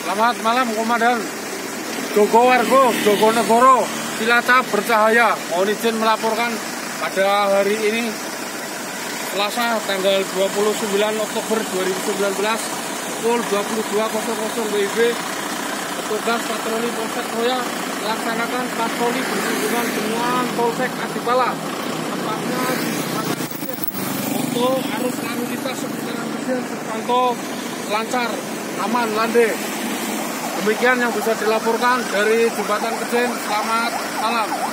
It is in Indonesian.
Selamat malam Komandan Jogowargo, Jogonegoro, Cilacap Bercahaya. Mohon izin melaporkan pada hari ini Selasa tanggal 29 Oktober 2019 pukul 22.00 WIB, petugas patroli Polsek Kroya melaksanakan patroli bersinggungan dengan Polsek Adipala, tepatnya di untuk arus lalu lintas seputaran Kecen terpantau lancar, aman, landai. Demikian yang bisa dilaporkan dari Jembatan Kecen. Selamat malam.